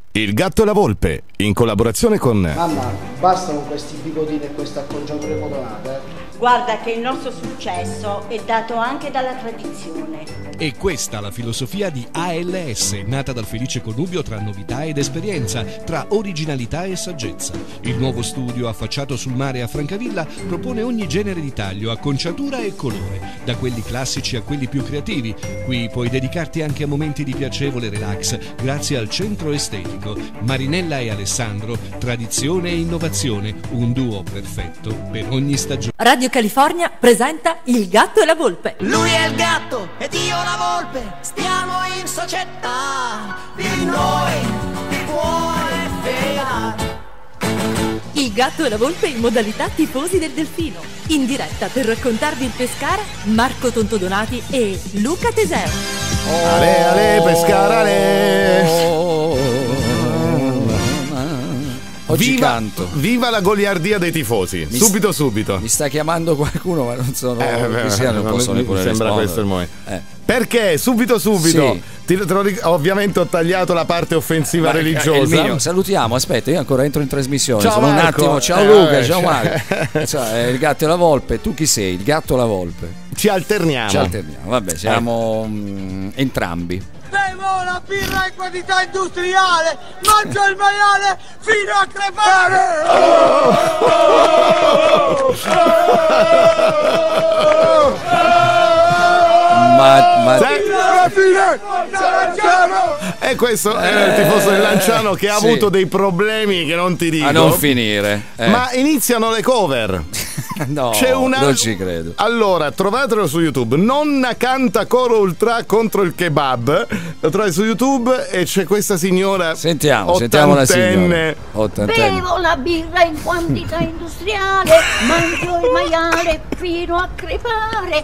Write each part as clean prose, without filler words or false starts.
Il gatto e la volpe, in collaborazione con... Mamma, basta con questi bigotini e questa acconciature modonate. Guarda che il nostro successo è dato anche dalla tradizione. E questa la filosofia di ALS, nata dal felice connubio tra novità ed esperienza, tra originalità e saggezza. Il nuovo studio affacciato sul mare a Francavilla propone ogni genere di taglio, acconciatura e colore, da quelli classici a quelli più creativi. Qui puoi dedicarti anche a momenti di piacevole relax grazie al centro estetico. Marinella e Alessandro, tradizione e innovazione, un duo perfetto per ogni stagione. Radio California presenta Il gatto e la volpe. Lui è il gatto ed io la volpe, stiamo in società, di noi ti puoi fregare. Il gatto e la volpe in modalità tifosi del Delfino. In diretta per raccontarvi il Pescara, Marco Tontodonati e Luca Teseo. Ale, ale, Pescara, ale. Oggi Viva, canto. Viva la goliardia dei tifosi. Subito. Mi sta chiamando qualcuno, ma non sono. Non posso neppure sembra rispondere. questo il momento. Perché? Subito. Sì. Ovviamente ho tagliato la parte offensiva religiosa. Salutiamo, aspetta, io ancora entro in trasmissione. Ciao, sono Marco. un attimo. Ciao Luca, ciao Marco. Cioè, il gatto e la volpe. Tu chi sei? Il gatto o la volpe? Ci alterniamo. Vabbè, siamo entrambi. Bevo la birra in quantità industriale, mangio il maiale fino a crepare. E questo è il tifoso del Lanciano che ha avuto dei problemi che non ti dico. A non finire. Ma iniziano le cover. No, c'è non ci credo. Allora, trovatelo su YouTube. Nonna canta coro ultra contro il kebab. Lo trovi su YouTube e c'è questa signora. Sentiamo la signora. Bevo la birra in quantità industriale, mangio il maiale fino a crepare.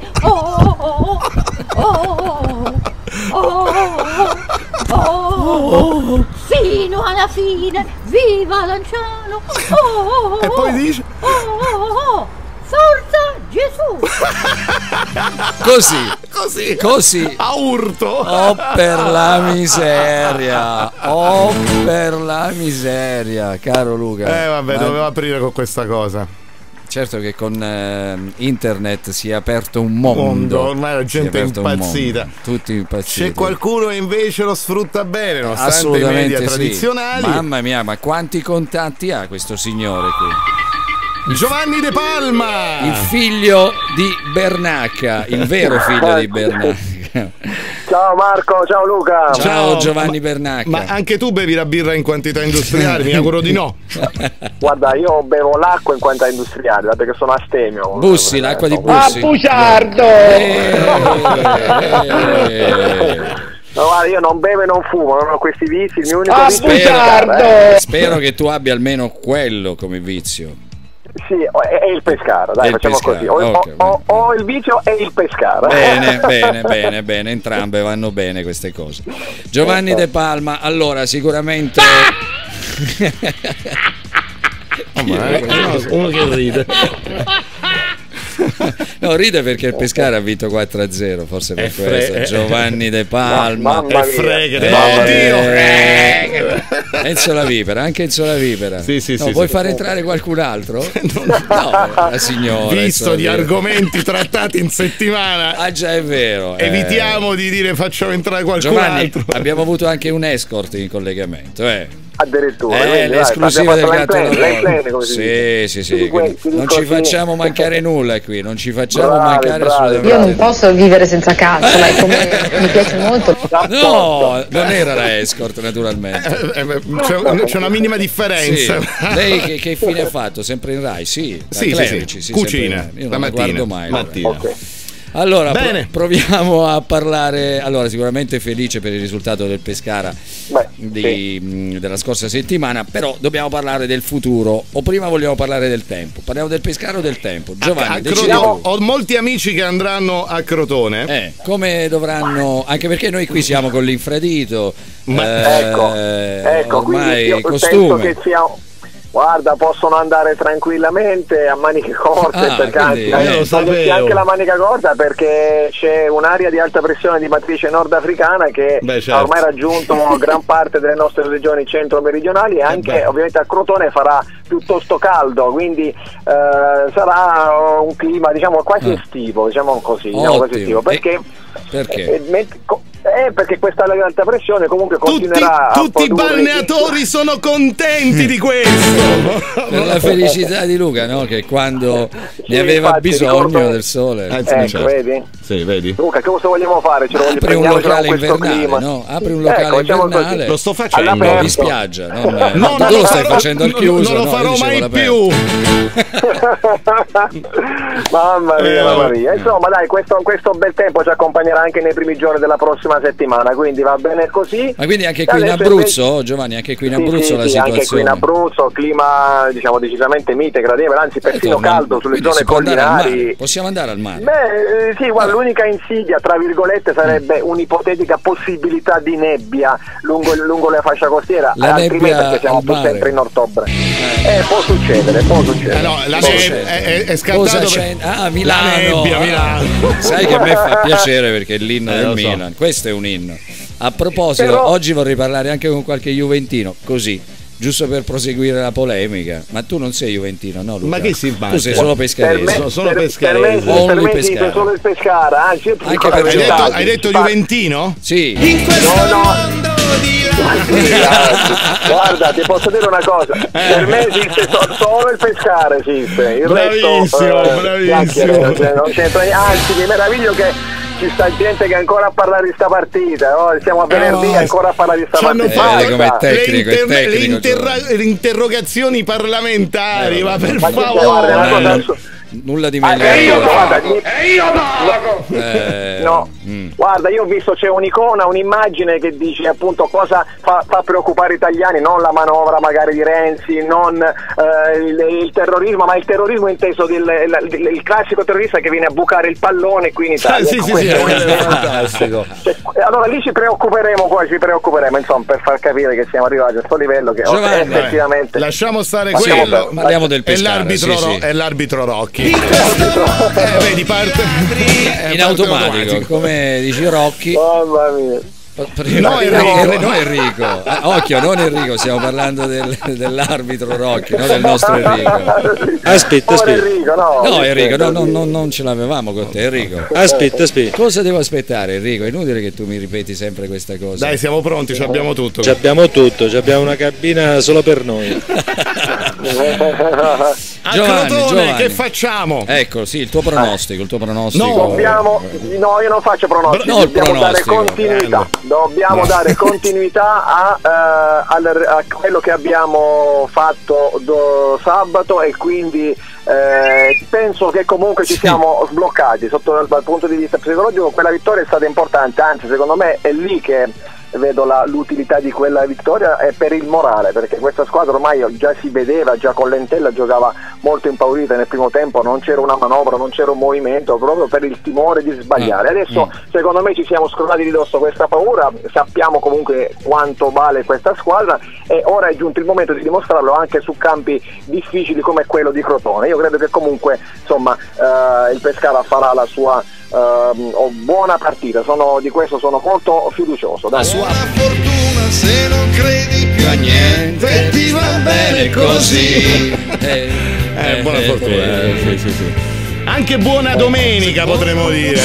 Fino alla fine, viva Lanciano. E poi dice Forza Gesù! Così a urto. Oh per la miseria, caro Luca. Vabbè, dovevo aprire con questa cosa. Certo che con internet si è aperto un mondo. Ormai la gente è impazzita. Tutti impazziti. C'è qualcuno invece lo sfrutta bene, nonostante assolutamente i media tradizionali. Mamma mia, ma quanti contatti ha questo signore qui? Giovanni De Palma, il figlio di Bernacca, il vero figlio di Bernacca. Ciao Marco, ciao Luca. Ciao Giovanni Bernacca. Ma anche tu bevi la birra in quantità industriali? Mi auguro di no. Guarda, io bevo l'acqua in quantità industriale, dato che sono astemio. Bussi, l'acqua di Bussi. Ah, bugiardo! No, guarda, io non bevo e non fumo, non ho questi vizi. Il mio unico vizio spero che tu abbia almeno quello come vizio. Sì, è il Pescara, dai, facciamo così. O il vizio e il Pescara. Bene, entrambe vanno bene queste cose. Giovanni De Palma, allora sicuramente uno che ride. No, ride perché il Pescara ha vinto 4-0, forse per questo. Giovanni De Palma Enzo La Vipera, anche Enzo La Vipera. Vuoi far entrare qualcun altro? No, la signora. Visto gli argomenti trattati in settimana. Ah già, è vero. Evitiamo di dire facciamo entrare qualcun Giovanni, altro. Abbiamo avuto anche un escort in collegamento, addirittura l'esclusiva del gatto lavoro. Sì. Non ci così. Facciamo mancare nulla qui, non ci facciamo mancare assolutamente. Io non posso vivere senza cazzo, come mi piace molto. No, non era la escort naturalmente. C'è una minima differenza. Sì. Lei che fine ha fatto? Sempre in Rai? Sì. Cucina io la non mattina. Guardo mai. Okay. Allora, proviamo a parlare. Allora, sicuramente felice per il risultato del Pescara della scorsa settimana, però dobbiamo parlare del futuro. O prima vogliamo parlare del tempo? Parliamo del Pescara o del tempo? Giovanni, decidiamo. Ho molti amici che andranno a Crotone. Come dovranno? Anche perché noi qui siamo con l'infradito. Ecco, ormai quindi io costume. penso che sia Guarda, possono andare tranquillamente a maniche corte, perché anche la manica corta, perché c'è un'area di alta pressione di matrice nordafricana che ha ormai raggiunto gran parte delle nostre regioni centro-meridionali, e anche ovviamente a Crotone farà piuttosto caldo, quindi sarà un clima diciamo quasi estivo, diciamo così, quasi estivo, perché perché questa alta pressione comunque continuerà tutti i balneatori sono contenti di questo per la felicità di Luca, no? Che quando ne aveva bisogno del sole, vedi? Sì, vedi? Luca, che cosa vogliamo fare? Apri un locale invernale, no? Apri un locale invernale, lo sto facendo in spiaggia, no, tu lo stai facendo al chiuso, non lo farò mai più. Mamma mia. Insomma, dai, questo bel tempo ci accompagnerà anche nei primi giorni della prossima settimana, quindi va bene così. Ma quindi anche qui in Abruzzo, Giovanni, anche qui in Abruzzo la situazione. Anche qui in Abruzzo, clima diciamo decisamente mite, gradevole, anzi persino caldo sulle zone collinari. Possiamo andare al mare? Beh, sì, guarda, l'unica insidia, tra virgolette, sarebbe un'ipotetica possibilità di nebbia lungo la fascia costiera, altrimenti perché siamo sempre in ottobre. Può succedere. No, la nebbia è scattato Milano. Milano. Sai che a me fa piacere perché è l'inno del Milan. Questo è un inno. A proposito, oggi vorrei parlare anche con qualche juventino, così, giusto per proseguire la polemica. Ma tu non sei juventino, no, Luca? Ma che si fa? Tu sei solo pescarese. Sono pescarese. Per me dice solo il Pescara. Anzi, anche per hai detto juventino? Sì. In questo mondo di guarda, ti posso dire una cosa, per me esiste solo il Pescara, esiste. Il bravissimo. Non c'entra, anzi mi meraviglio che ci sta gente che ancora a parlare di sta partita, siamo a venerdì ancora a parlare di sta partita. Come tecnico, le interrogazioni parlamentari, ma per favore. Nulla di meglio. Guarda, io ho visto c'è un'icona, un'immagine che dice appunto cosa fa preoccupare gli italiani, non la manovra magari di Renzi, non il terrorismo, ma il terrorismo inteso il classico terrorista che viene a bucare il pallone qui in Italia. Sì, è fantastico. Allora lì ci preoccuperemo insomma, per far capire che siamo arrivati a questo livello che effettivamente lasciamo stare quello. Parliamo del Pescara, è l'arbitro Rocchi. Vedi, parte in automatico, come dici Rocchi. Mamma mia. No, Enrico. Occhio, non Enrico, stiamo parlando dell'arbitro Rocchi, non del nostro Enrico. Aspetta. Enrico, non ce l'avevamo con te, Enrico. Aspetta. Cosa devo aspettare, Enrico? È inutile che tu mi ripeti sempre questa cosa. Dai, siamo pronti, abbiamo tutto. Abbiamo una cabina solo per noi. A Crotone, che facciamo? Ecco, sì, il tuo pronostico. No, io non faccio pronostici, dobbiamo dare continuità. Dobbiamo dare continuità a quello che abbiamo fatto sabato, e quindi penso che comunque ci siamo sbloccati dal punto di vista psicologico. Quella vittoria è stata importante, anzi secondo me è lì che vedo l'utilità di quella vittoria, è per il morale, perché questa squadra ormai già si vedeva, già con Lentella giocava molto impaurita nel primo tempo, non c'era una manovra, non c'era un movimento, proprio per il timore di sbagliare. Adesso secondo me ci siamo scrollati di dosso questa paura, sappiamo comunque quanto vale questa squadra, e ora è giunto il momento di dimostrarlo anche su campi difficili come quello di Crotone. Io credo che comunque insomma il Pescara farà la sua buona partita, di questo sono molto fiducioso. La sua fortuna, se non credi più a niente, ti va bene così. Buona fortuna. Sì. Anche buona domenica potremmo dire.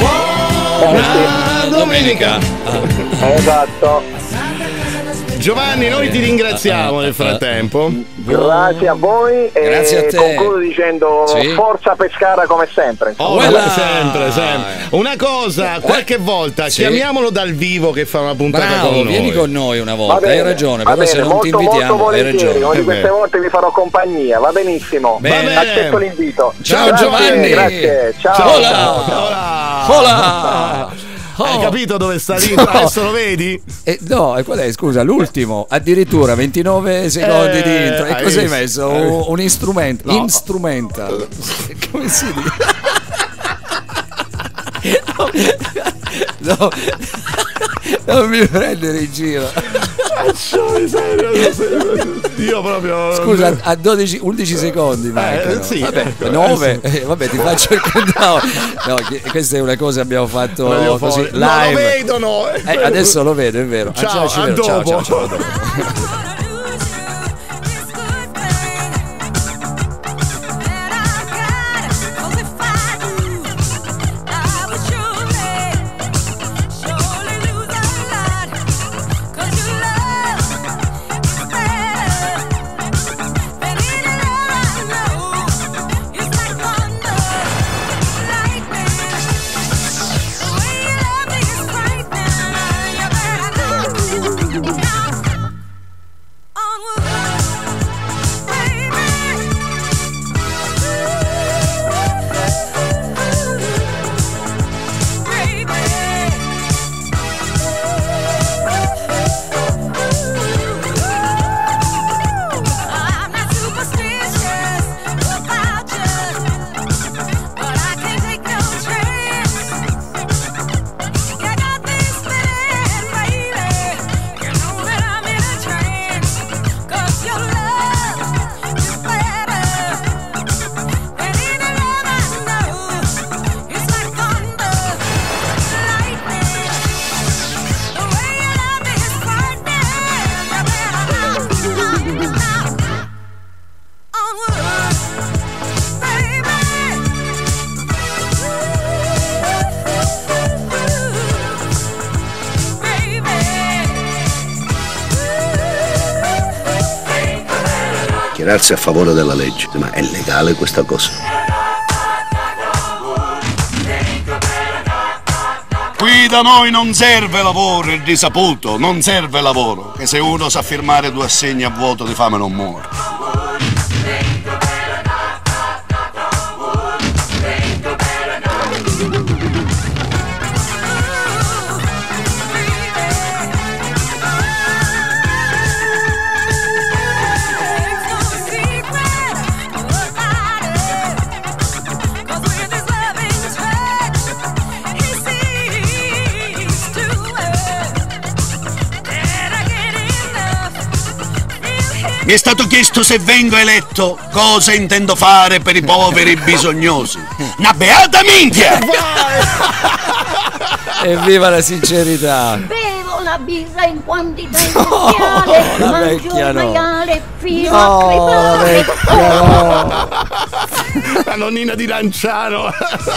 Buona domenica. Esatto. Giovanni, noi ti ringraziamo nel frattempo. Grazie a voi e grazie a te. Concludo dicendo forza Pescara come sempre. Sempre. Una cosa, qualche volta chiamiamolo dal vivo che fa una puntata con noi. Vieni con noi una volta, hai ragione, però se non ti invitiamo hai ragione. Una di queste volte vi farò compagnia, va benissimo. Accetto l'invito. Ciao Giovanni. Grazie. Ciao. Hola. Hai capito dove sta l'intro? Adesso lo vedi? No, e qual è? Scusa, l'ultimo, addirittura 29 secondi di intro. E cosa hai messo? Un strumento. No. Instrumental. Come si dice? No, non mi prendere in giro. Io proprio. Scusa, a 11 secondi mancano. Sì, vabbè, 9. Vabbè, ti faccio il countdown. No, questa è una cosa che abbiamo fatto così live. No, lo vedono. Adesso lo vedo, è vero. Ciao, a dopo. Ciao. Schierarsi a favore della legge, ma è legale questa cosa? Qui da noi non serve lavoro, il risaputo, non serve lavoro, che se uno sa firmare 2 assegni a vuoto di fame non muore. Mi è stato chiesto se vengo eletto cosa intendo fare per i poveri bisognosi. Una beata minchia! Evviva la sincerità! Bevo la birra in quantità industriale, mangio il maiale fino a crepare. La nonnina di Lanciano.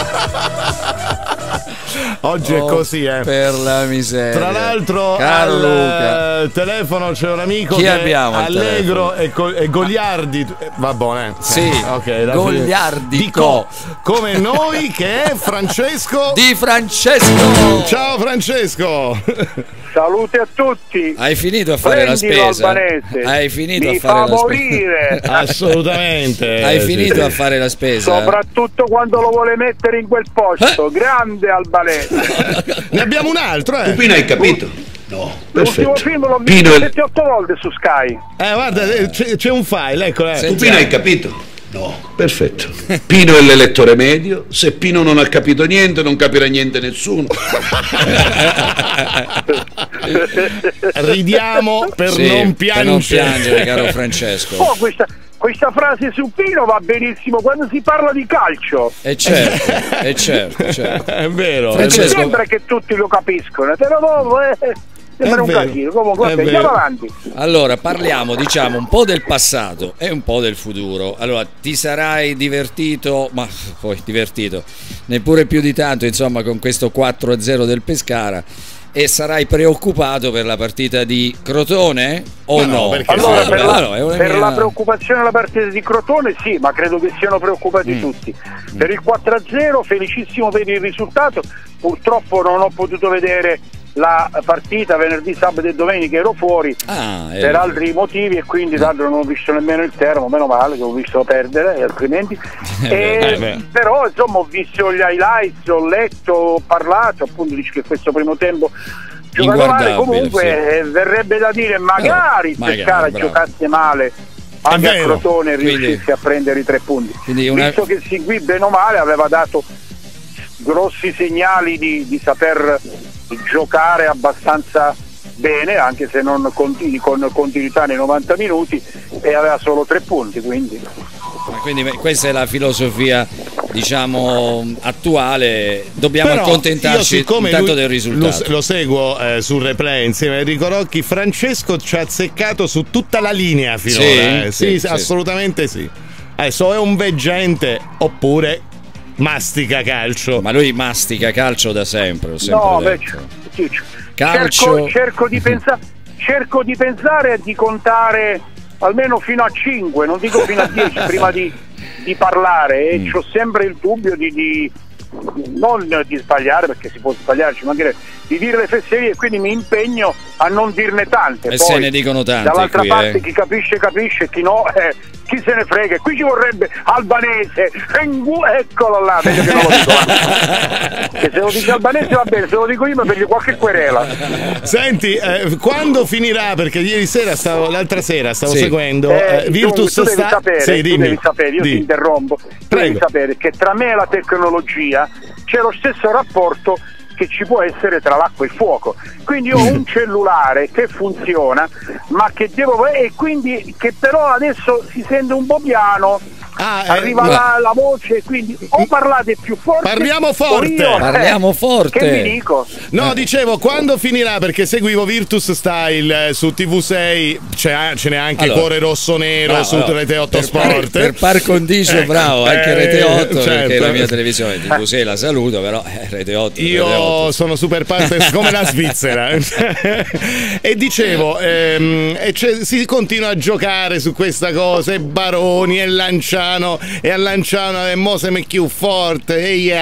Oggi è così, per la miseria. Tra l'altro, caro Luca, telefono c'è un amico chi che abbiamo è allegro e goliardi. Va buono, sì, ok, goliardico come noi, che è Francesco Di Francesco. Ciao Francesco. Salute a tutti. Hai finito a fare la spesa? Albanese. Hai finito Mi a fare fa la morire. Assolutamente. Hai finito a fare la spesa? Soprattutto quando lo vuole mettere in quel posto. Grande albanese. Ne abbiamo un altro, Pupino, hai capito? No, l'ultimo film l'ho visto 7-8 volte su Sky. Guarda, c'è un file, ecco. Pupino, hai capito? No, perfetto. Pino è l'elettore medio. Se Pino non ha capito niente, non capirà niente nessuno. Ridiamo per non piangere. Per non piangere, caro Francesco. Oh, questa frase su Pino va benissimo quando si parla di calcio. Certo. È vero. Francesco, sembra che tutti lo capiscono, però dopo sembra un casino. Comunque, andiamo avanti. Allora, parliamo, diciamo, un po' del passato e un po' del futuro. Allora, ti sarai divertito, ma poi divertito, neppure più di tanto, insomma, con questo 4-0 del Pescara. E sarai preoccupato per la partita di Crotone o no? Allora, per la preoccupazione della partita di Crotone sì, ma credo che siano preoccupati tutti. Per il 4-0 felicissimo per il risultato, purtroppo non ho potuto vedere la partita venerdì, sabato e domenica, ero fuori per altri motivi e quindi tanto non ho visto nemmeno il termo, meno male che ho visto perdere altrimenti. Però insomma ho visto gli highlights, ho letto, ho parlato, appunto dice che questo primo tempo giocato male, comunque verrebbe da dire magari il Pescara giocasse male anche a Crotone e riuscisse a prendere i 3 punti, visto che Seguì bene o male aveva dato grossi segnali di saper giocare abbastanza bene, anche se non con continuità nei 90 minuti, e aveva solo 3 punti, quindi questa è la filosofia, diciamo, attuale. Dobbiamo accontentarci intanto del risultato. Lo seguo sul replay insieme a Enrico Rocchi. Francesco ci ha azzeccato su tutta la linea finora. Sì, assolutamente sì. Adesso è un veggente oppure mastica calcio. Ma lui mastica calcio da sempre, ho sempre detto. Calcio. Cerco di pensare e di contare almeno fino a 5, non dico fino a 10 prima di parlare, e c'ho sempre il dubbio non di sbagliare, perché si può sbagliare, ci mancherebbe, di dire le fesserie, e quindi mi impegno a non dirne tante. E poi, se ne dicono tante dall'altra qui, parte chi capisce, chi no, chi se ne frega. Qui ci vorrebbe Albanese, eccolo là, meglio che non lo dico, che se lo dice Albanese va bene, se lo dico io mi prendo qualche querela. Senti, quando finirà, perché l'altra sera stavo seguendo Virtus. Tu devi sapere, io ti interrompo, devi sapere che tra me e la tecnologia c'è lo stesso rapporto che ci può essere tra l'acqua e il fuoco. Quindi io ho un cellulare che funziona, ma che e quindi che però adesso si sente un po' piano. Arriva la voce, quindi o parlate più forte. Parliamo forte. Che vi dico? No, dicevo, quando finirà, perché seguivo Virtus Style su TV6, ce n'è anche Cuore Rosso Nero su Rete 8 Sport. Per par condicio, bravo, anche Rete 8, perché è la mia televisione, TV6 la saluto, però Rete 8. Io sono super partner come la Svizzera. E dicevo, si continua a giocare su questa cosa, e Baroni e Lanciano, e a Lanciano e mo se mi più forte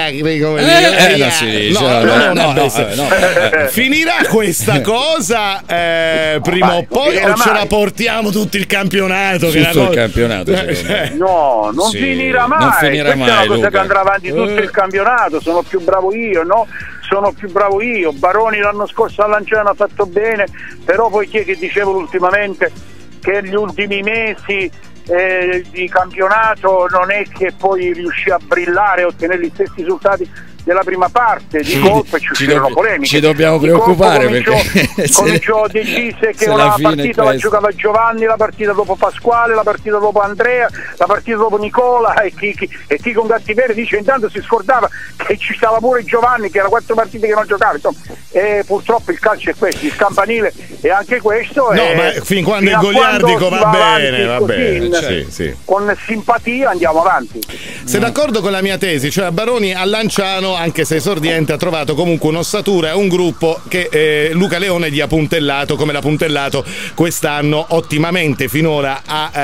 finirà questa cosa prima o poi, o ce la portiamo tutto il campionato? Il campionato no, non finirà mai. Non finirà mai, è una cosa Luca, che andrà avanti tutto il campionato. Sono più bravo io. Baroni l'anno scorso a Lanciano ha fatto bene, però poi chi è che dicevo ultimamente che gli ultimi mesi di campionato non è che poi riuscì a brillare e ottenere gli stessi risultati della prima parte. Di colpo ci uscirono polemiche. Ci dobbiamo preoccupare, perché cominciò decise che una partita la giocava Giovanni, la partita dopo Pasquale, la partita dopo Andrea, la partita dopo Nicola, e chi con Gattipieri dice intanto si scordava che ci stava pure Giovanni, che era 4 partite che non giocava. Insomma, purtroppo il calcio è questo, il campanile è anche questo. No, ma fin quando il goliardico va bene, sì. Con simpatia andiamo avanti. Sei d'accordo con la mia tesi? Cioè Baroni a Lanciano, anche se esordiente, ha trovato comunque un'ossatura e un gruppo che Luca Leone gli ha puntellato, come l'ha puntellato quest'anno ottimamente finora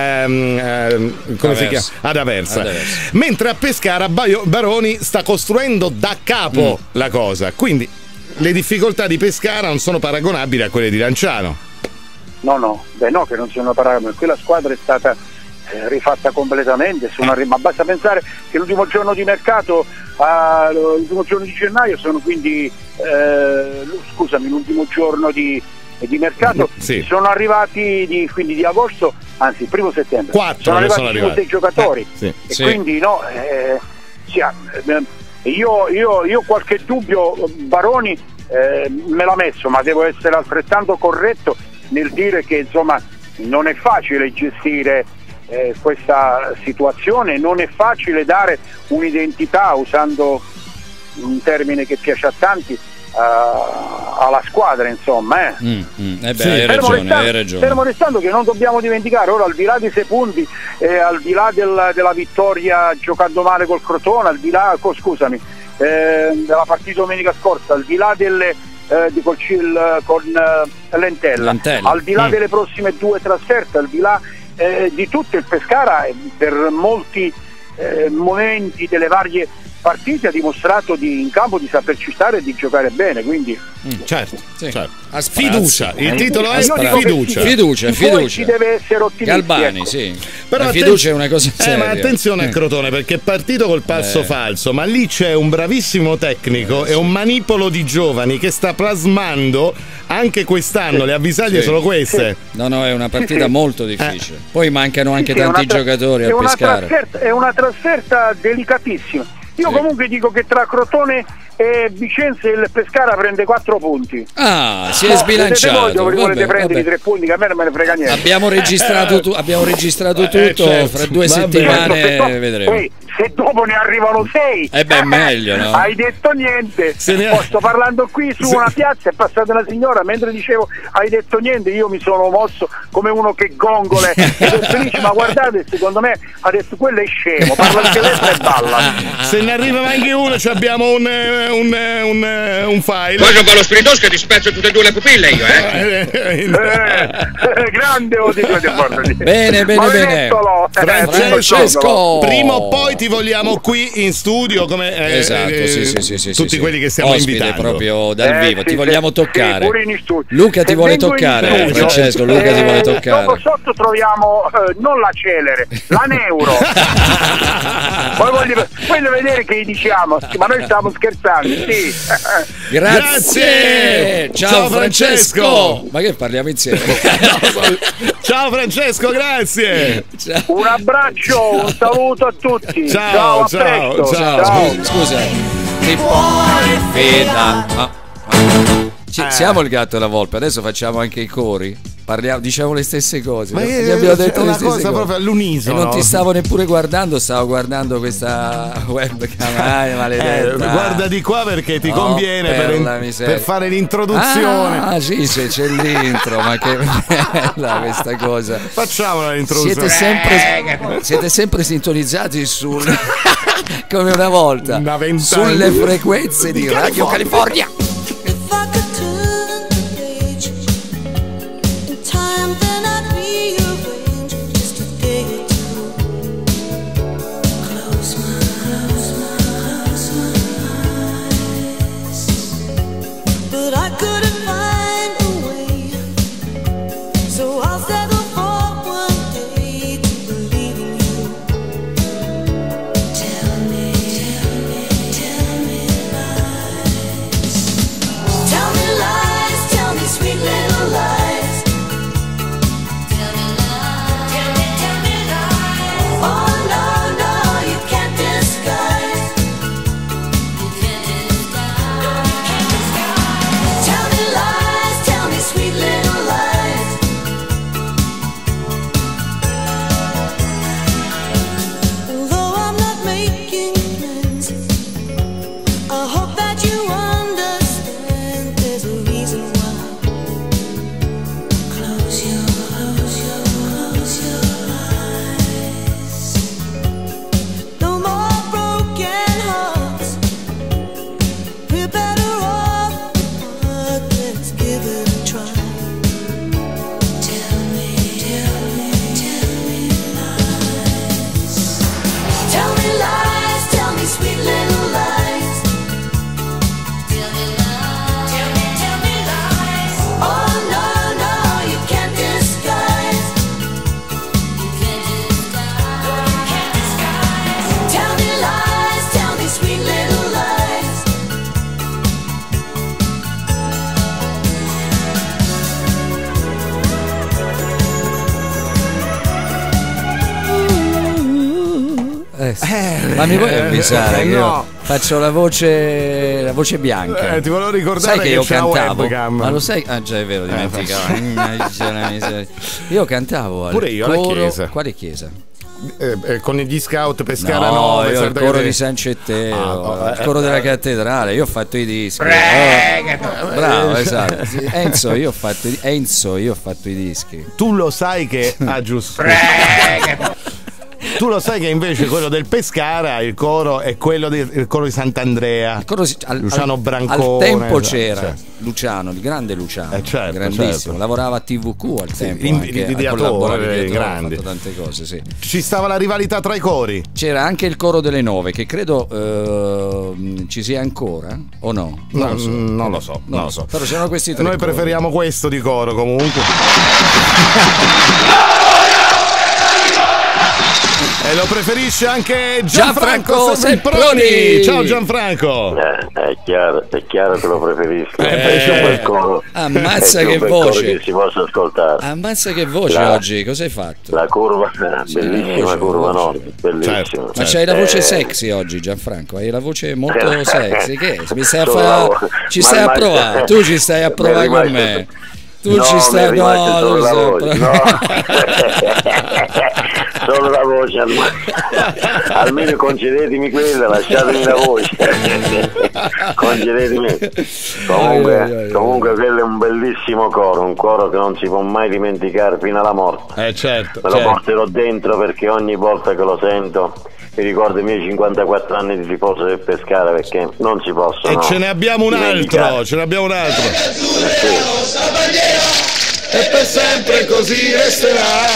ad Aversa. Mentre a Pescara Baroni sta costruendo da capo la cosa, quindi le difficoltà di Pescara non sono paragonabili a quelle di Lanciano. No, che non sono paragonabili. Quella squadra è stata rifatta completamente, ma basta pensare che l'ultimo giorno di mercato, l'ultimo giorno di gennaio sono quindi l'ultimo giorno di mercato sono arrivati quindi di agosto, anzi il 1° settembre 4 sono arrivati 6 giocatori quindi io qualche dubbio Baroni me l'ha messo, ma devo essere altrettanto corretto nel dire che insomma non è facile gestire questa situazione, non è facile dare un'identità, usando un termine che piace a tanti, alla squadra, insomma. Hai ragione. Fermo restando che non dobbiamo dimenticare, ora, al di là dei 6 punti, al di là della vittoria giocando male col Crotone, al di là della partita domenica scorsa, al di là con Lentella, al di là delle prossime 2 trasferte, al di là di tutto, il Pescara per molti momenti delle varie partite ha dimostrato in campo di saperci stare e di giocare bene, quindi certo. Fiducia, il titolo è fiducia. Ci deve essere ottimismo. Galbani, però la fiducia è una cosa seria. Ma attenzione a Crotone, perché è partito col passo falso, ma lì c'è un bravissimo tecnico e un manipolo di giovani che sta plasmando anche quest'anno. Le avvisaglie sono queste. No, è una partita molto difficile. Poi mancano anche tanti giocatori a Pescara. È una trasferta delicatissima. Io comunque dico che tra Crotone e Vicenza il Pescara prende 4 punti. Ah, si è sbilanciato. Voi volete prendere i 3 punti, che a me non me ne frega niente. Abbiamo registrato tutto, certo. fra 2 settimane vedremo. Se dopo ne arrivano 6, meglio, no? Hai detto niente. Sto parlando qui su una piazza, è passata una signora mentre dicevo hai detto niente, io mi sono mosso come uno che gongole e felice, ma guardate, secondo me ha detto quello è scemo, parla il telefono e balla. Se ne arriva anche uno, abbiamo un file. Poi non lo spiritoso che ti spezzo tutte e 2 le pupille io, grande bene. Francesco, prima o poi ti vogliamo qui in studio come tutti quelli che stiamo invitando proprio dal vivo, ti vogliamo toccare. Pure in studio. Luca ti vuole toccare, Francesco, Luca ti vuole toccare. Dopo sotto troviamo non la celere, la neuro. Poi voglio vedere che gli diciamo, ma noi stiamo scherzando, sì. Grazie. Ciao Francesco. Ma che parliamo insieme? Ciao Francesco, grazie. Ciao. Un abbraccio, un saluto a tutti. Ciao. Scusa. Ti puoi fidare. Siamo il gatto e la volpe, adesso facciamo anche i cori. Diciamo le stesse cose. Ma abbiamo detto una cosa proprio all'unisono. E non ti stavo neppure guardando, stavo guardando questa webcam. Maledetta. Guarda di qua perché ti conviene per fare l'introduzione. Ah, sì, c'è l'intro, ma che bella questa cosa. Facciamola l'introduzione. Siete sempre sintonizzati come una volta sulle frequenze di Radio California. Ma mi vuoi avvisare che io faccio la voce bianca? Ti volevo ricordare che io cantavo. Webcam. Ma lo sai? Ah già è vero, dimenticavo. Io cantavo al pure io coro. alla chiesa. Quale chiesa? Con gli scout Pescara no, 9, io il coro di San Cetteo, il coro della cattedrale, io ho fatto i dischi. Bravo, esatto. Enzo, io ho fatto i dischi. Tu lo sai che giusto. Tu lo sai che invece quello del Pescara, il coro è quello il coro di Sant'Andrea. Luciano Brancone. Al tempo c'era Luciano, il grande Luciano, grandissimo. Certo. Lavorava a TVQ al tempo. Ideatore grandi. Ha fatto tante cose, sì. Ci stava la rivalità tra i cori. C'era anche il coro delle 9, che credo ci sia ancora, o no? Non lo so. Però c'erano questi tre. Noi preferiamo questo di coro comunque. E lo preferisce anche Gianfranco Semproni. Ciao Gianfranco. È chiaro che lo preferisco. Ammazza che voce che si possa ascoltare. Ammazza che voce oggi, cosa hai fatto? La curva, bellissima curva nord, bellissima. Certo. Ma c'hai la voce sexy oggi, Gianfranco, hai la voce molto sexy. Che mi stai a ci stai a provare, tu ci stai a provare con me. Tu ci stai solo la voce almeno concedetemi quella, lasciatemi la voce. Concedetemi. Comunque quello è un bellissimo coro, un coro che non si può mai dimenticare fino alla morte. Certo, me lo porterò dentro perché ogni volta che lo sento mi ricordo i miei 54 anni di riposo del Pescara, perché non si possono. E ce ne abbiamo un altro, Sì. E per sempre così resterà.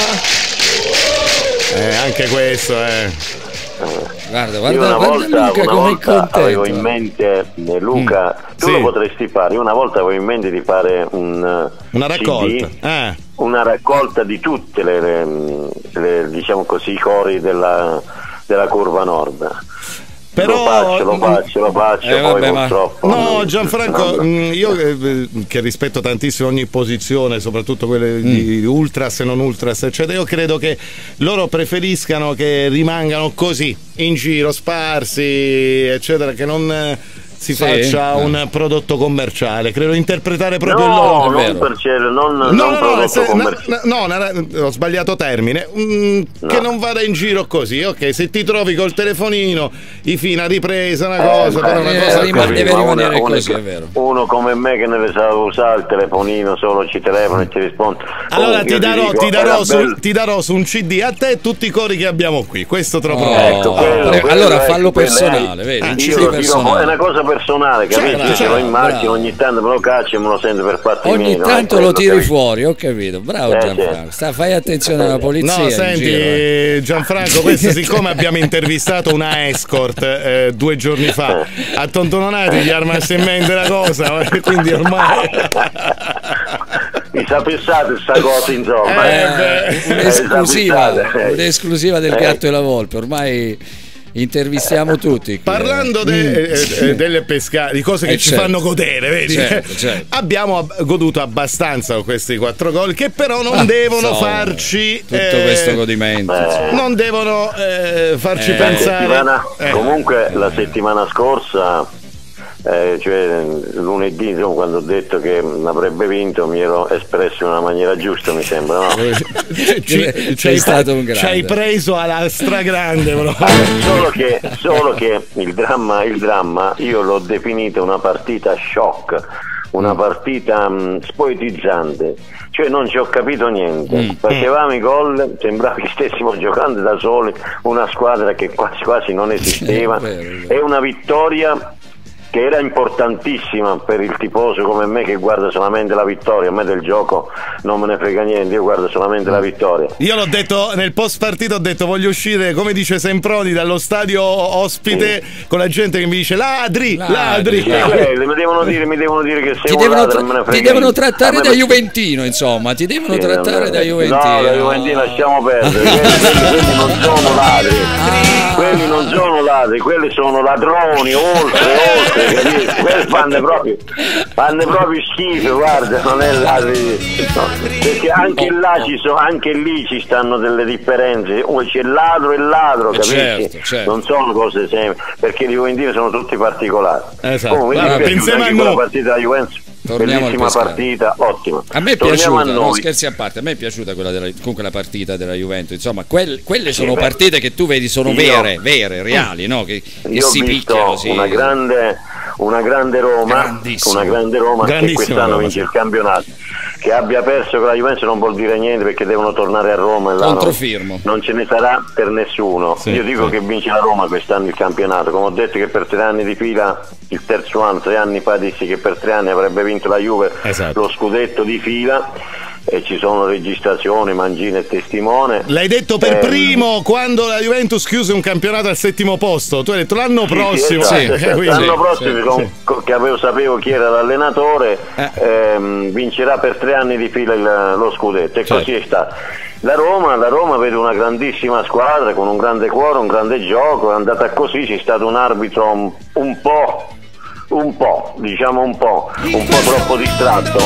Anche questo, Guarda una volta avevo in mente, Luca, tu lo potresti fare. Io una volta avevo in mente di fare una raccolta, CD, una raccolta di tutte le diciamo così, i cori della curva nord. Però lo faccio, poi purtroppo. No, Gianfranco, io che rispetto tantissimo ogni posizione, soprattutto quelle di ultras e non ultras, eccetera, io credo che loro preferiscano che rimangano così, in giro, sparsi, eccetera, che non si faccia un prodotto commerciale. Credo interpretare proprio il loro. Ho sbagliato termine. Che non vada in giro così, ok? Se ti trovi col telefonino, i fina ripresa, una cosa, però una cosa deve rimanere così, è vero. Uno come me che ne sa usare il telefonino, solo ci telefono e ci risponde. Allora ti darò su un CD a te tutti i cori che abbiamo qui. Questo te lo prometto. Allora fallo personale, vedi? Un CD personale. È una cosa personale, capisci? Ce lo immagino, ogni tanto me lo caccio e me lo sento per fatti miei. Ogni tanto lo tiri fuori, ho capito. Bravo Gianfranco. Fai attenzione alla polizia. No, senti Gianfranco, questo siccome abbiamo intervistato una escort 2 giorni fa, a Tontononati gli ha rimasto in mente la cosa, quindi ormai mi sa pensate sta cosa, insomma. Un'esclusiva del Gatto e la Volpe, ormai intervistiamo tutti. Parlando delle pescate, di cose che ci fanno godere, vedi? Certo. Abbiamo goduto abbastanza con questi 4 gol, che però non devono farci tutto questo godimento. Non devono farci pensare. Comunque la settimana scorsa, cioè lunedì, insomma, quando ho detto che avrebbe vinto, mi ero espresso in una maniera giusta, mi sembra, no? Sei stato un grande. Ci hai preso alla stragrande, solo che il dramma io l'ho definito una partita shock, una partita spoetizzante, cioè non ci ho capito niente. Facevamo i gol, sembrava che stessimo giocando da soli, una squadra che quasi non esisteva. È una vittoria che era importantissima per il tifoso come me, che guarda solamente la vittoria. A me del gioco non me ne frega niente, io guardo solamente la vittoria. Io l'ho detto nel post partita, ho detto voglio uscire, come dice Semproni, dallo stadio ospite con la gente che mi dice ladri. Mi devono dire che sei ti devono trattare da Juventino, insomma, da Juventino. No, da Juventino lasciamo perdere. quelli non sono ladri. Quelli non sono ladri, quelli sono ladroni, oltre. Quelli fanno proprio schifo, guarda, non è perché anche lì ci stanno delle differenze. C'è il ladro, capisci? Certo. Non sono cose semplici, perché i Juventini sono tutti particolari. Esatto. La partita della Juventus, bellissima partita, ottima. A me è piaciuta, no, scherzi a parte, a me è piaciuta comunque la partita della Juventus, insomma, quelle sono partite che tu vedi sono vere, reali, no? Che si picchiano. Una grande Roma che quest'anno vince il campionato. Che abbia perso con la Juventus non vuol dire niente, perché devono tornare a Roma e là non ce ne sarà per nessuno. Io dico che vince la Roma quest'anno il campionato, come ho detto che per 3 anni di fila, il terzo anno, 3 anni fa dissi che per 3 anni avrebbe vinto la Juve lo scudetto di fila, e ci sono registrazioni, Mangini è testimone. L'hai detto per primo quando la Juventus chiuse un campionato al 7° posto. Tu hai detto l'anno prossimo. L'anno prossimo, che sapevo chi era l'allenatore, vincerà per 3 anni di fila lo scudetto, e così è stato. La Roma vede una grandissima squadra con un grande cuore, un grande gioco, è andata così, c'è stato un arbitro un po' troppo distratto,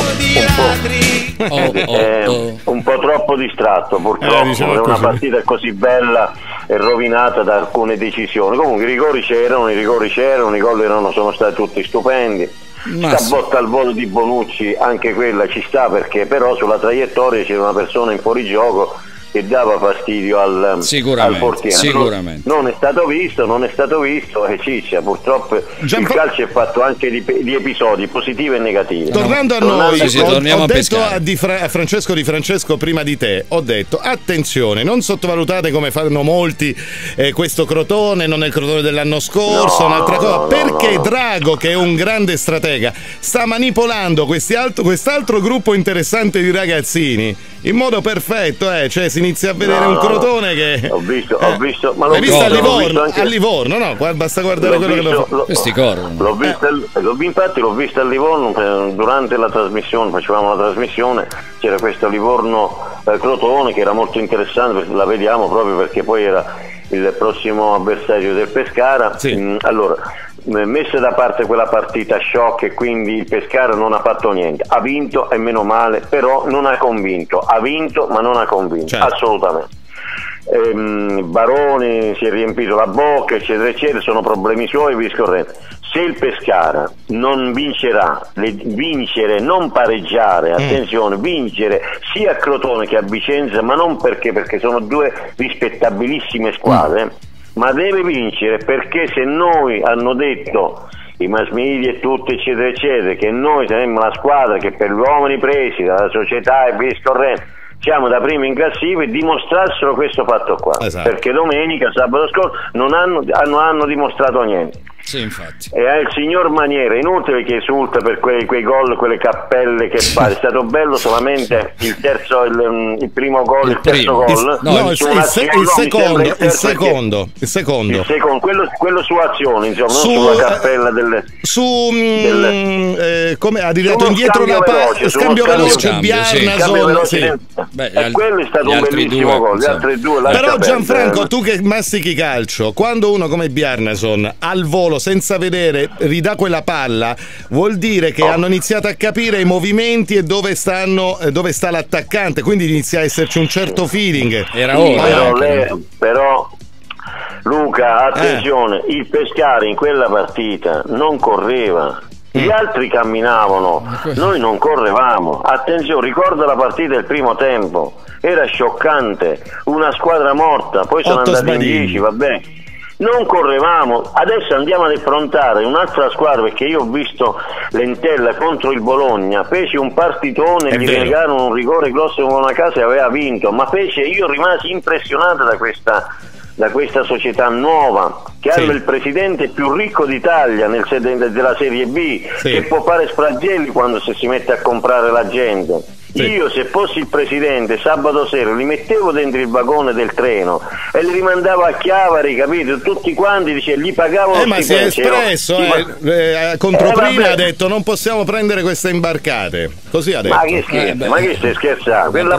un po' troppo distratto purtroppo, per una partita così bella e rovinata da alcune decisioni. Comunque i rigori c'erano, i gol sono stati tutti stupendi. Sta botta al volo di Bonucci, anche quella ci sta, perché però sulla traiettoria c'era una persona in fuorigioco che dava fastidio al portiere. Sicuramente. Non è stato visto e ciccia, purtroppo il calcio è fatto anche di episodi positivi e negativi. Tornando a noi, ho detto a Francesco Di Francesco prima di te, ho detto attenzione, non sottovalutate come fanno molti questo Crotone, non è il Crotone dell'anno scorso, un'altra cosa, perché Drago, che è un grande stratega, sta manipolando quest'altro gruppo interessante di ragazzini in modo perfetto, cioè si inizia a vedere un Crotone che ho visto, ma l'hai visto a Livorno, no? Basta guardare quello che lo fa. Questi corrono. Infatti l'ho visto a Livorno durante la trasmissione, facevamo la trasmissione, c'era questo Livorno Crotone che era molto interessante, perché la vediamo proprio perché poi era il prossimo avversario del Pescara. Allora, messa da parte quella partita shock e quindi il Pescara non ha fatto niente, ha vinto e meno male, però non ha convinto, ha vinto ma non ha convinto, assolutamente. Baroni si è riempito la bocca eccetera eccetera, sono problemi suoi, vi scorrete. Se il Pescara non vincerà, vincere, non pareggiare, attenzione, vincere sia a Crotone che a Vicenza, ma non perché sono due rispettabilissime squadre, ma deve vincere, perché se noi hanno detto i mass media e tutto eccetera eccetera che noi saremmo la squadra che per gli uomini presi dalla società e via scorrendo siamo da primi in classifica, e dimostrassero questo fatto qua, perché domenica, sabato scorso non hanno dimostrato niente. Sì, infatti. E il signor Maniera, inutile che esulta per quei gol, quelle cappelle che fa, è stato bello solamente il primo gol, il terzo gol. Il secondo. Quello su azione, insomma, non sulla cappella come ha tirato indietro la palla, scambio veloce, Bjarnason. Quello è stato un bellissimo gol, gli altri due. Però Gianfranco, tu che mastichi calcio, quando uno come Bjarnason al volo senza vedere ridà quella palla, vuol dire che hanno iniziato a capire i movimenti e dove sta l'attaccante, quindi inizia a esserci un certo feeling. Era ora. Però Luca, attenzione, il Pescara in quella partita non correva. Gli altri camminavano, noi non correvamo. Attenzione, ricorda la partita del primo tempo, era scioccante, una squadra morta, poi sono andati in 10, vabbè. Non correvamo, adesso andiamo ad affrontare un'altra squadra, perché io ho visto l'Entella contro il Bologna, fece un partitone, gli negarono un rigore grosso come una casa e aveva vinto, ma io rimasi impressionato da questa società nuova che ha il presidente più ricco d'Italia della Serie B, che può fare sfragelli quando si mette a comprare la gente. Io se fossi il presidente sabato sera li mettevo dentro il vagone del treno e li rimandavo a Chiavari, capito? Tutti quanti, gli pagavo ma si è espresso contro prima ha detto non possiamo prendere queste imbarcate, così ha detto. Ma che stai scherzando? Quella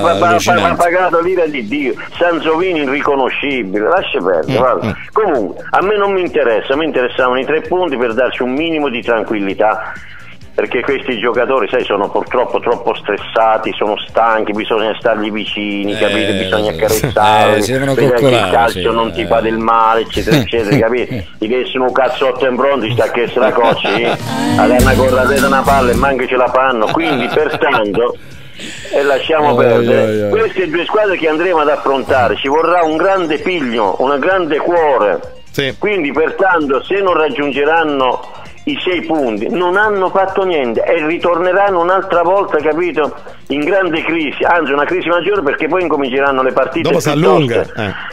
ha pagato l'ira di Dio, Sansovini irriconoscibile, lascia perdere. Comunque a me non mi interessa, mi interessavano i 3 punti per darci un minimo di tranquillità, perché questi giocatori, sai, sono purtroppo troppo stressati, sono stanchi, bisogna stargli vicini, capite? Bisogna accarezzare, vedere che il calcio non ti fa del male, eccetera, eccetera, capite? Gli chiedono un cazzotto in pronto, sta che se la cocci, a dare una corrata una palla e manca ce la fanno, quindi pertanto e lasciamo perdere queste due squadre che andremo ad affrontare, ci vorrà un grande piglio, un grande cuore, quindi pertanto se non raggiungeranno i 6 punti non hanno fatto niente e ritorneranno un'altra volta, capito, in grande crisi, anzi una crisi maggiore, perché poi incominceranno le partite dopo si allunga.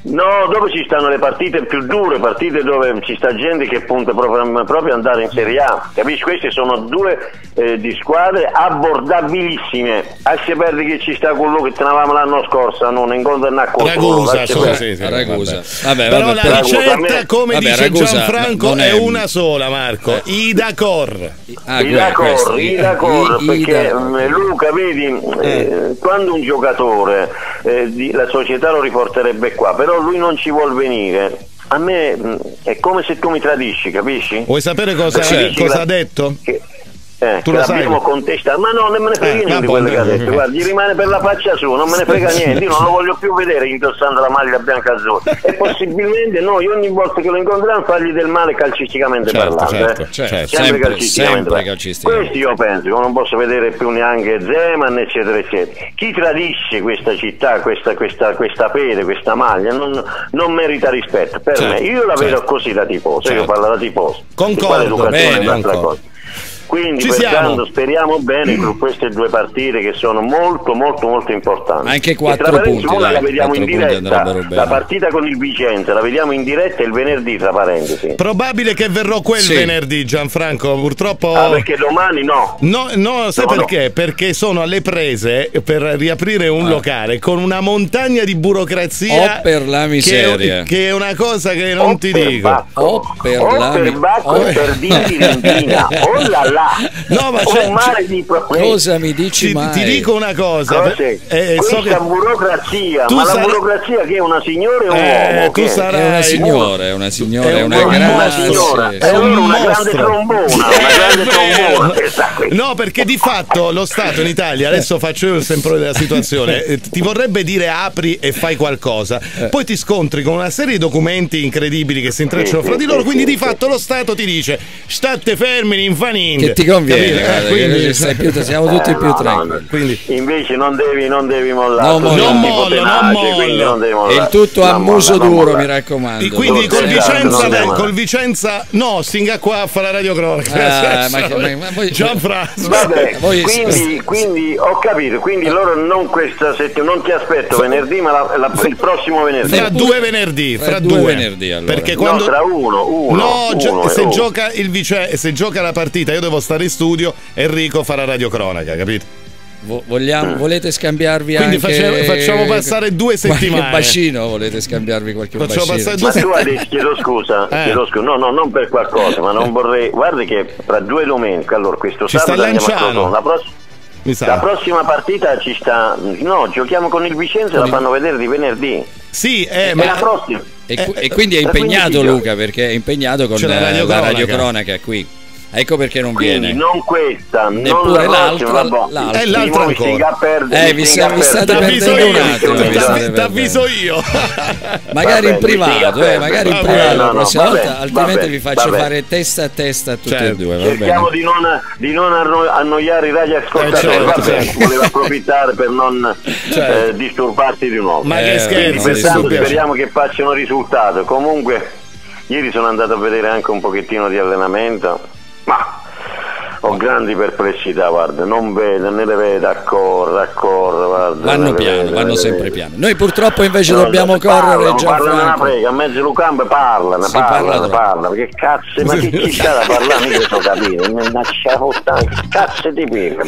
No, dove ci stanno le partite più dure, partite dove ci sta gente che punta proprio andare in Serie A, capisci? Queste sono due di squadre abbordabilissime. A se perdi che ci sta quello che tenevamo l'anno scorso, non incontra una cosa. Ragusa, Ragusa. Però la ricetta, come dice Gianfranco, è una sola, Marco. Idacor. Idacor, perché Luca, vedi, quando un giocatore la società lo riporterebbe qua, però lui non ci vuol venire. A me è come se tu mi tradisci, capisci? Vuoi sapere cosa ha detto? Tu lo l'abbiamo contestato, ma no, non me ne frega niente di quello che ha detto. Guarda, gli rimane per la faccia sua, non me ne frega niente. Io non lo voglio più vedere indossando la maglia bianca azzurra. E possibilmente noi ogni volta che lo incontriamo fargli del male calcisticamente parlando. Sempre calcisticamente parlando. Questo io penso, che non posso vedere più neanche Zeman, eccetera, eccetera. Chi tradisce questa città, questa fede, questa maglia, non merita rispetto. Per me, io la vedo così da tifoso, io parlo da tifoso. Concordo, bene. Quindi pertanto speriamo bene con queste due partite che sono molto molto molto importanti. Anche 4 punti. Una la vediamo in diretta, la partita con il Vicenza la vediamo in diretta il venerdì, tra parentesi. Probabile che verrò venerdì, Gianfranco, purtroppo. Perché domani no. No, sai perché? No. Perché sono alle prese per riaprire un locale con una montagna di burocrazia. Per la miseria. Che è una cosa che non ti dico. Per dirti no, ma un mare di problemi. Cosa mi dici mai? Ti dico una cosa. Questa burocrazia, ma la burocrazia che è una signora e un uomo? Tu sarai è una signora, è una grande trombona, No, perché di fatto lo Stato in Italia, adesso faccio io il sempre della situazione, ti vorrebbe dire apri e fai qualcosa, poi ti scontri con una serie di documenti incredibili che si intrecciano fra di loro, quindi di fatto lo Stato ti dice state fermi, infanini. Che ti conviene, quindi siamo tutti più tranquilli. Quindi invece non devi mollare. Non mollo. E il tutto a muso duro, mi raccomando. E quindi col Vicenza no, stinga qua a fare la radiocronaca. Gianfranco. Vabbè, quindi ho capito, quindi loro non questa settimana, non ti aspetto venerdì, ma il prossimo venerdì. Fra due venerdì, allora. Perché quando tra uno, se gioca il se gioca la partita io devo stare in studio, Enrico farà radiocronaca, capito? Volete scambiarvi quindi anche facciamo passare 2 settimane. Qualche bacino, volete scambiarvi qualche bacino? Ma tu adesso chiedo scusa, no, non per qualcosa, ma non vorrei. Guardi che tra 2 domeniche, allora questo sabato andiamo la prossima partita ci sta. No, giochiamo con il Vicenza, la fanno vedere di venerdì. Sì, ma la prossima. E quindi è impegnato Luca, perché è impegnato con la radiocronaca qui. Ecco perché non viene. Non questa, neppure l'altra. È l'altra ancora. Vi state perdendo un attimo. T'avviso io. Magari in privato, la prossima volta, altrimenti vi faccio fare testa a testa a tutti e due. Cerchiamo di non annoiare i radioascoltatori. Volevo approfittare per non disturbarti di nuovo. Ma che scherzo. Speriamo che facciano risultato. Comunque, ieri sono andato a vedere anche un pochettino di allenamento. Ma ho grandi perplessità, guarda, non vedo, ne le vedo, accorre, guarda. Vanno piano, vanno sempre piano. Noi purtroppo invece dobbiamo correre già. A mezzo del campo parla, perché cazzo, ma che ci sta da parlare? Mica so capire, che cazzo ti piega,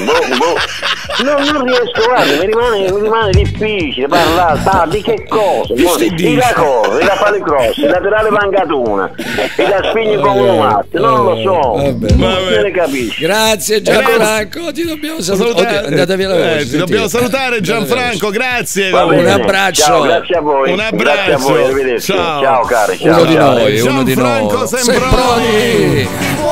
non riesco, guarda, mi rimane difficile parlare, di che cosa? Di la corre, la fare cross, il laterale pancatuna, e la spigni come un matto, non lo so, non se ne capisce. Grazie Gianfranco, ti dobbiamo salutare. Andate via la voce. Ti dobbiamo salutare Gianfranco, grazie. Un abbraccio. Ciao, grazie a voi. Un abbraccio. Grazie a voi, arrivederci. Ciao cari. Uno di noi. Gianfranco Semproni.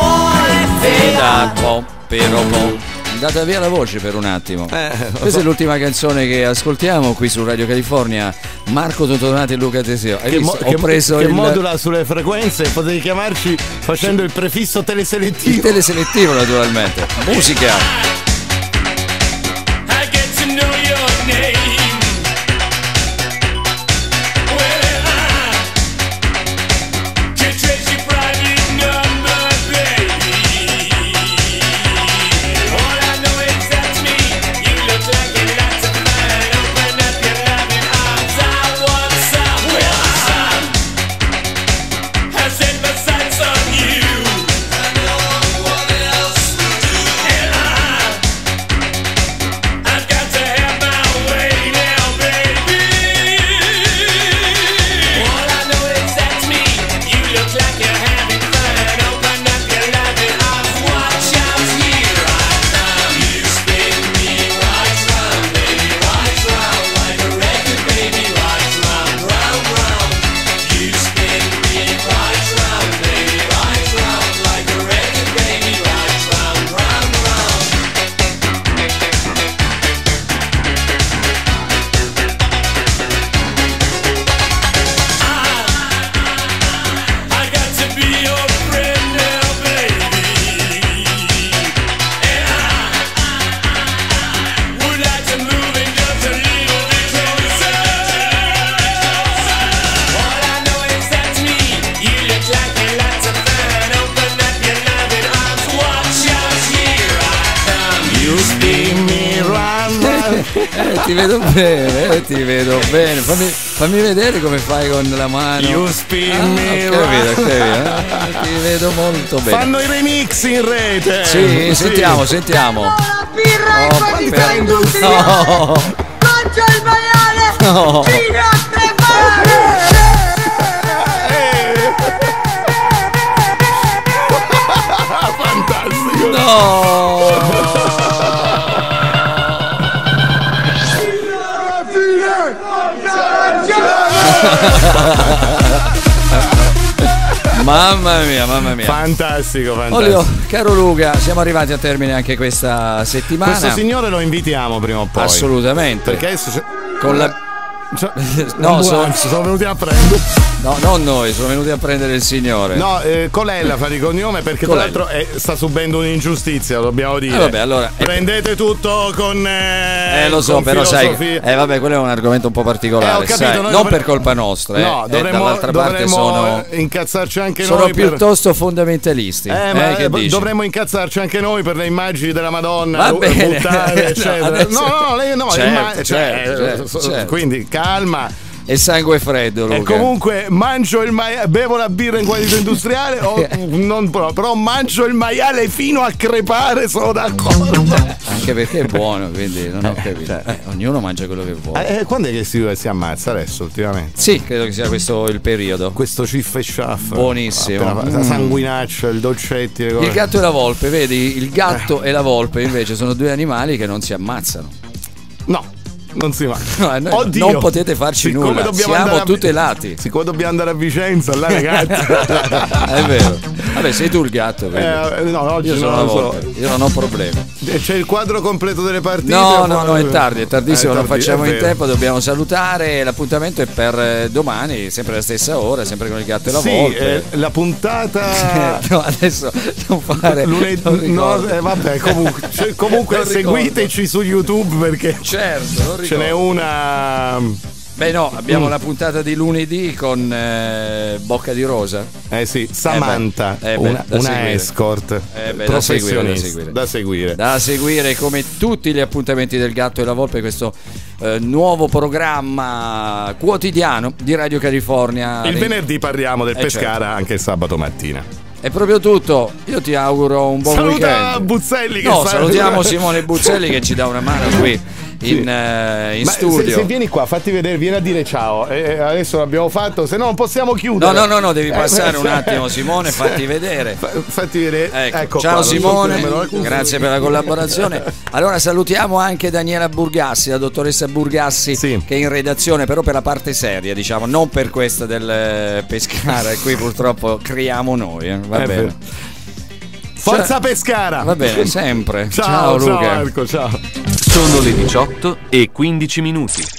Andate via la voce per un attimo. Questa è l'ultima canzone che ascoltiamo qui su Radio California. Marco Totodonati e Luca Teseo. Che modula sulle frequenze. Potete chiamarci facendo il prefisso teleselettivo. Il teleselettivo, naturalmente. Musica. ti vedo bene. Fammi vedere come fai con la mano. You spin me ti vedo molto bene. Fanno i remix in rete. Sì, sentiamo. La birra in quantità industriale. Mangio il maiale fino a tremare. Fantastico. Mamma mia. Fantastico. Olio, caro Luca, siamo arrivati a termine anche questa settimana. Questo signore lo invitiamo prima o poi. Assolutamente. Perché adesso con la no, sono venuti a prendere. No, non noi, sono venuti a prendere il signore. No, Colella fa di cognome perché Colella. tra l'altro sta subendo un'ingiustizia, dobbiamo dire. Vabbè, allora prendete tutto con lo so, con però filosofia. sai, vabbè, quello è un argomento un po' particolare, capito, sai, non per colpa nostra, no, dall'altra parte sono incazzarci anche sono noi piuttosto fondamentalisti. Che dovremmo incazzarci anche noi per le immagini della Madonna, buttare, eccetera. Certo. Quindi calma. E sangue freddo, Luca. E comunque mangio il maiale, bevo la birra in quantità industriale non però mangio il maiale fino a crepare, sono d'accordo. Anche perché è buono, quindi non ho capito. Ognuno mangia quello che vuole. Quando è che si ammazza adesso ultimamente? Sì, credo che sia questo il periodo. Questo ciff e sciaff. Buonissimo. La sanguinaccia, il dolcetti. Il gatto e la volpe, vedi? Il gatto e la volpe invece sono due animali che non si ammazzano. No. Non si va. Oddio. Non potete farci nulla. Siamo tutelati. Siccome dobbiamo andare a Vicenza, là ragazzi. È vero. Vabbè, sei tu il gatto. No, oggi io sono la volpe. Io non ho problemi. C'è il quadro completo delle partite? No, è tardi, è tardissimo, non facciamo in tempo, dobbiamo salutare. L'appuntamento è per domani, sempre alla stessa ora, sempre con il gatto e la volpe. La puntata. No, adesso non fare. Vabbè, comunque seguiteci su YouTube perché. Certo, ce n'è una. Beh no, abbiamo la puntata di lunedì con Bocca di Rosa. Sì, Samantha, una escort professionista da seguire. Da seguire come tutti gli appuntamenti del Gatto e la Volpe, questo nuovo programma quotidiano di Radio California. Il venerdì parliamo del Pescara, certo. Anche il sabato mattina. È proprio tutto. Io ti auguro un buon weekend. Buzzelli salutiamo Simone Buzzelli che ci dà una mano qui in studio. Se vieni qua, fatti vedere, vieni a dire ciao. Adesso l'abbiamo fatto, se no non possiamo chiudere. No, devi passare un attimo, Simone, fatti vedere. Fatti vedere. Ecco, ciao Simone, grazie per la collaborazione. Allora salutiamo anche Daniela Burgassi, la dottoressa Burgassi, che è in redazione, però per la parte seria, diciamo, non per questa del Pescara, e qui purtroppo criamo noi. Va bene. Forza Pescara! Va bene, sempre. Ciao Luca. Ciao Marco, ciao. Sono le 18:15.